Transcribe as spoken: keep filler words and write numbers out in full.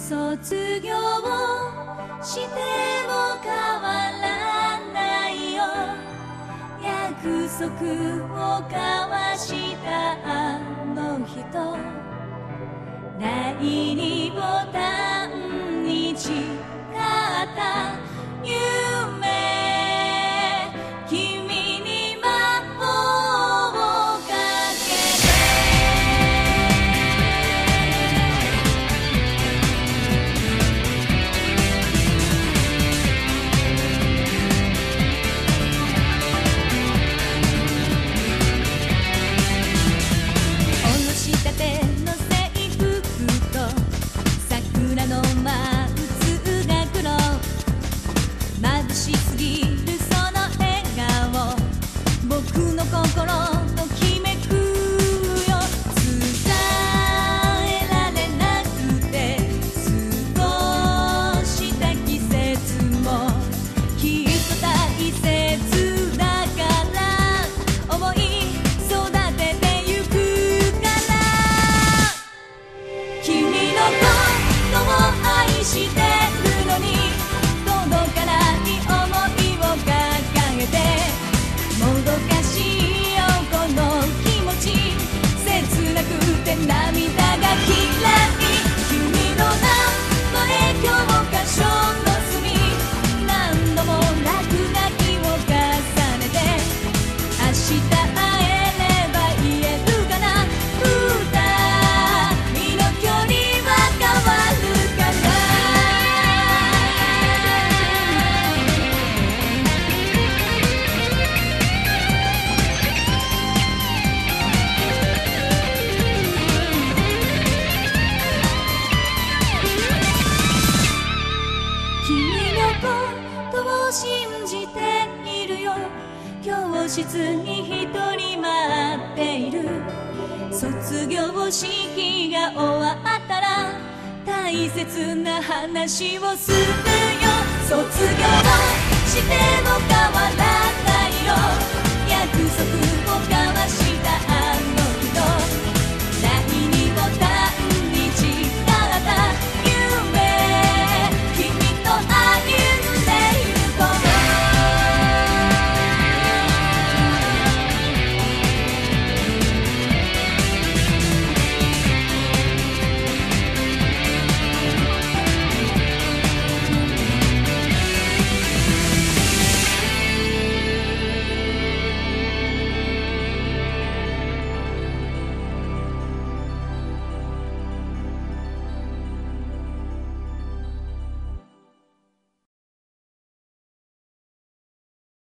卒業しても変わらないよ、約束を交わしたあの人、第二ボタンに誓った夢、君に魔法をかけて。おろしたての制服と桜のマンツが黒、眩しすぎるその笑顔、僕の心ときめくよ。伝えられなくて過ごした季節もきっと大切だから思い育ててゆくから、君のことを愛してるのに届かない想いを掲げて、もどかしいよこの気持ち、切なくて涙が嫌い、君の名前教科書の隅、何度も落書きを重ねて、明日会えれば言えるかな、二人の距離は変わるかな。君のことを信じているよ、教室に一人待っている、卒業式が終わったら大切な話をするよ、卒業しても変わらないよ、約束